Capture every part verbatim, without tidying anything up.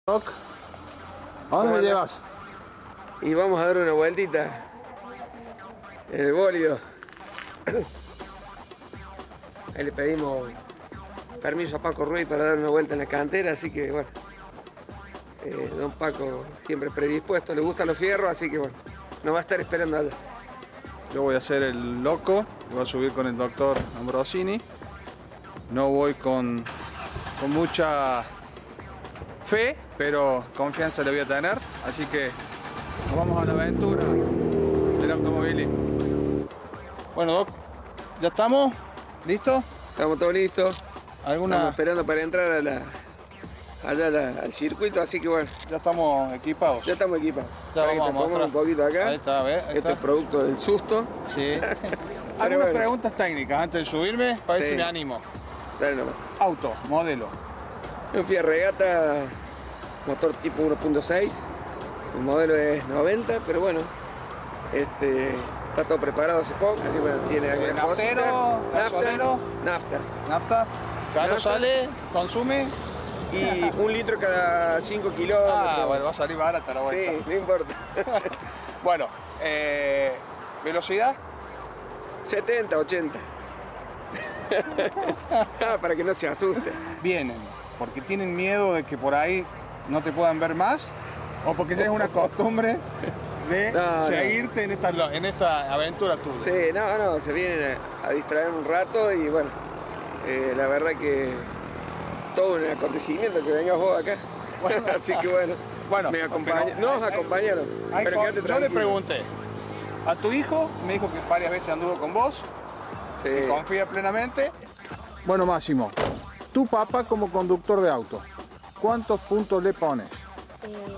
¿A dónde me llevas? Y vamos a dar una vueltita en el bólido. Ahí le pedimos permiso a Paco Ruiz para dar una vuelta en la cantera, así que bueno, eh, don Paco siempre predispuesto, le gustan los fierros, así que bueno, nos va a estar esperando allá. Yo voy a ser el loco, voy a subir con el doctor Ambrosini. No voy con, con mucha fe, pero confianza le voy a tener, así que nos vamos a la aventura del automovilismo. Bueno, Doc, ¿ya estamos? ¿Listos? Estamos todos listos. ¿Alguna... Estamos esperando para entrar a la, allá a la, al circuito, así que bueno. Ya estamos equipados. Ya estamos equipados. Ya Para vamos que te a pongamos un poquito acá. Ahí está, a ver. Ahí este está. es producto del susto. Sí. Algunas bueno. preguntas técnicas antes de subirme, para ver Sí. si me animo. Dale nomás. Auto, modelo. Es un Fiat Regata, motor tipo uno punto seis. El modelo es noventa, pero bueno, este, está todo preparado hace poco, así bueno, tiene algunas ¿Naftero? cositas. ¿Gasolero? Nafta, Nafta. Caro Nafta. sale, consume. y un litro cada cinco kilómetros. Ah, bueno, va a salir barata la vuelta. Sí, no importa. Bueno, eh, velocidad. setenta, ochenta. Ah, para que no se asuste. Vienen, porque tienen miedo de que por ahí no te puedan ver más, o porque ya es una costumbre de No, no. seguirte en esta, en esta aventura tuya. Sí, no, no, se vienen a, a distraer un rato y bueno, eh, la verdad que todo un acontecimiento que vengas vos acá. Bueno. Así que bueno, Bueno, me acompaña, pero nos hay- hay- acompañaron. Hay Pero co- quédate yo le tranquilo. pregunté a tu hijo, me dijo que varias veces anduvo con vos, Sí. que confía plenamente. Bueno, Máximo, tu papá como conductor de auto, ¿cuántos puntos le pones? Eh,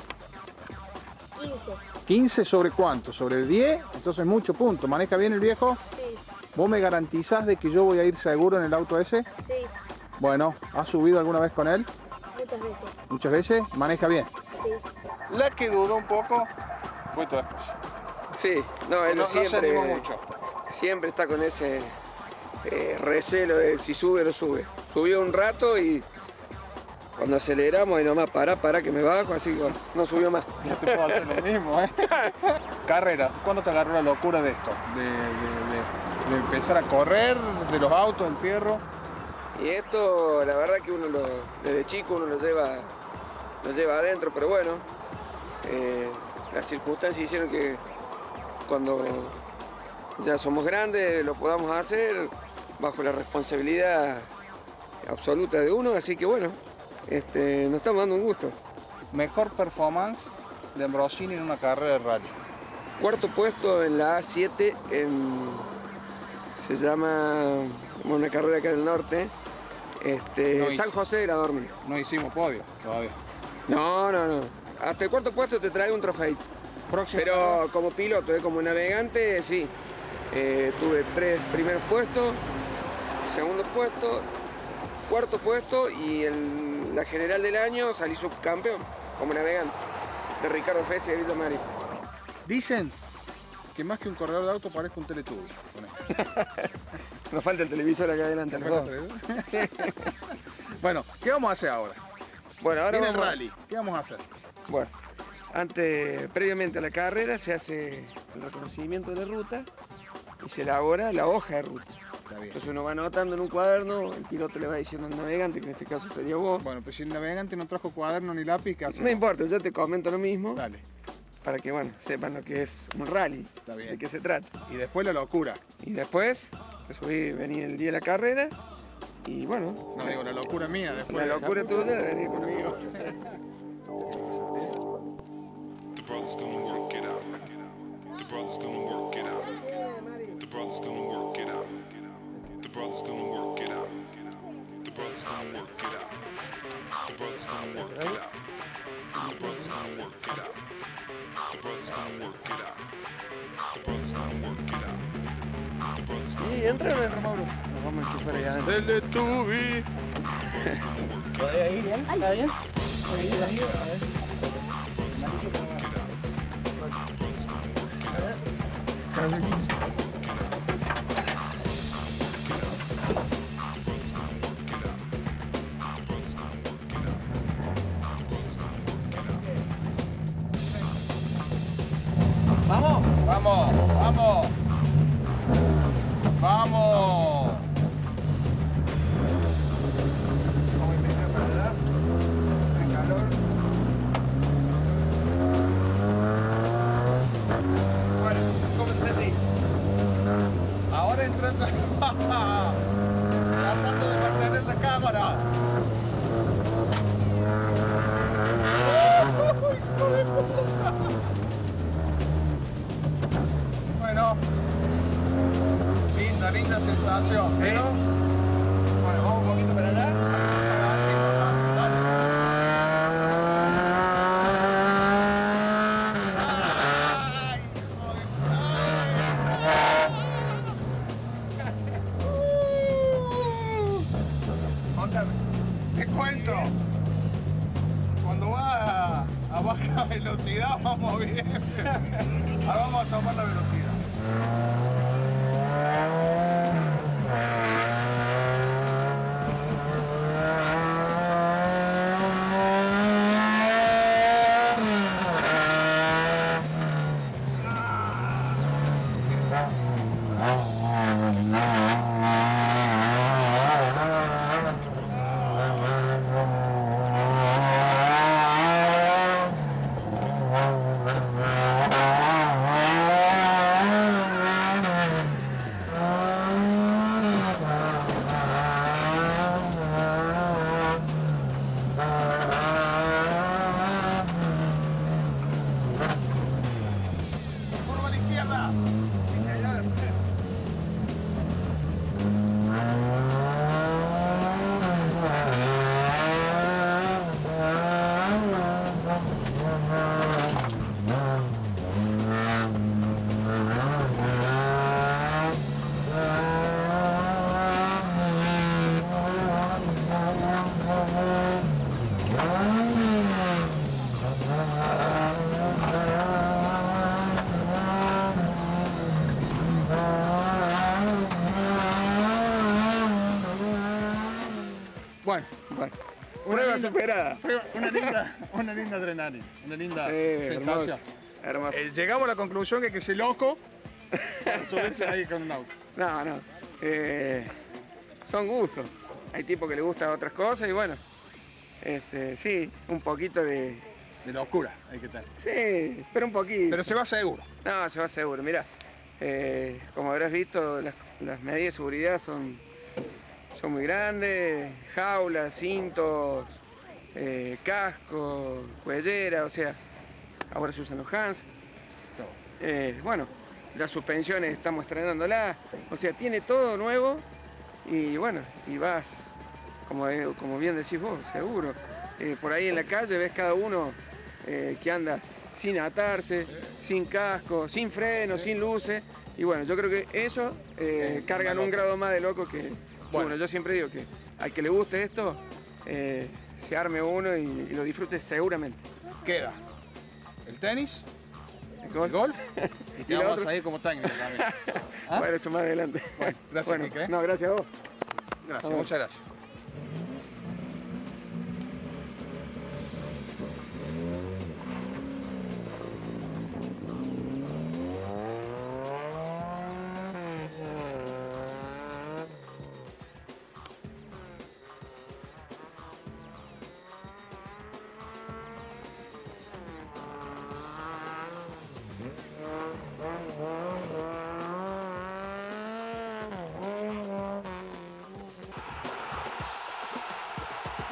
quince. ¿quince sobre cuánto? ¿Sobre diez? Entonces mucho punto. ¿Maneja bien el viejo? Sí, ¿Vos me garantizás de que yo voy a ir seguro en el auto ese? sí, Bueno, ¿has subido alguna vez con él? muchas veces. Muchas veces. ¿Maneja bien? Sí. La que dudó un poco fue tu esposa. Sí, no, él No, no se siempre, animó mucho. siempre está con ese eh, recelo de si sube o no sube. Subió un rato y cuando aceleramos y nomás para, para que me bajo, así que bueno, no subió más. Yo te puedo hacer lo mismo, ¿eh? Carrera, ¿cuándo te agarró la locura de esto? De, de- de- de empezar a correr, de los autos, del fierro. Y esto, la verdad que uno lo, desde chico uno lo lleva, lo lleva adentro, pero bueno, eh, las circunstancias hicieron que cuando ya somos grandes lo podamos hacer bajo la responsabilidad absoluta de uno, así que bueno, este, nos estamos dando un gusto. Mejor performance de Ambrosini en una carrera de rally. Cuarto puesto en la A siete, en, se llama como una carrera acá en el norte, este, No San hice. José de la Dormida. No hicimos podio todavía. No, no, no. Hasta el cuarto puesto te trae un trofeito. Próximo. Pero como piloto, eh, como navegante, sí. Eh, tuve tres primeros puestos, segundo puesto, cuarto puesto y en la general del año salí subcampeón como navegante de Ricardo Fessi de Villa María. Dicen que más que un corredor de auto parezca un Teletubby. con esto. Nos falta el televisor acá adelante. los dos. Bueno, ¿qué vamos a hacer ahora? Bueno, ahora Viene el vamos- rally. ¿Qué vamos a hacer? Bueno, antes, previamente a la carrera se hace el reconocimiento de ruta y se elabora la hoja de ruta. Está bien. Entonces uno va anotando en un cuaderno, el piloto le va diciendo al navegante, que en este caso sería vos. Bueno, pues si el navegante no trajo cuaderno ni lápiz, ¿qué hacemos? No importa, yo te comento lo mismo Dale, para que bueno, sepan lo que es un rally, Está bien. de qué se trata. y después la locura. Y después, te subí, venía el día de la carrera y bueno, No digo, la locura mía después. la de locura tuya de venir conmigo. The brother's gonna work it out. The brother's gonna work it out. The brother's gonna work it out. The brother's gonna work it out. The brother's gonna work it out. The brother's gonna work it out. The brother's gonna work it out. The brother's gonna work it out. The brother's gonna work it out. The brother's gonna Y entra o no entra, Mauro. Nos vamos a enchufar allá adentro. Teletubby. ¿Podés ir bien? ¿Está bien? ¿Vamos? Vamos, vamos. Vamos. Vamos a empezar para allá. El calor. Bueno, ¿cómo te sentís? Ahora entrando. Tratando de mantener la cámara. ¡Hijo de puta! Bueno, linda, linda sensación, pero... Bueno, vamos un poquito para allá. Contame, te cuento, cuando vas a, a baja velocidad vamos bien. Ahora vamos a tomar la velocidad. Curva a la izquierda. Bueno, Bueno, Una prueba linda- superada. fue una linda, una linda adrenalina, una linda Eh, sensación. hermoso, hermoso. Eh, llegamos a la conclusión que hay que ser loco para subirse ahí con un auto. No, no. Eh, son gustos. Hay tipos que les gustan otras cosas y bueno, este, sí, un poquito de... De locura hay que tener. Sí, pero un poquito. Pero se va seguro. No, se va seguro. Mira, eh, como habrás visto, las, las medidas de seguridad son, son muy grandes, jaulas, cintos, eh, casco, cuellera, o sea, ahora se usan los Hans. Eh, bueno, las suspensiones estamos estrenándolas, o sea, tiene todo nuevo y bueno, y vas, como, eh, como bien decís vos, seguro. Eh, por ahí en la calle ves cada uno eh, que anda sin atarse, sin casco, sin freno, sin luces. Y bueno, yo creo que eso eh, cargan un grado más de loco que... Bueno, Bueno. yo siempre digo que al que le guste esto, eh, se arme uno y, y lo disfrute seguramente. Queda el tenis, ¿El gol? el golf y te ¿Y lo vamos otro? a ir como técnico también. ¿Ah? Bueno, eso más adelante. Bueno, gracias, Quique, ¿eh? No, gracias a vos. Gracias, Vamos. muchas gracias.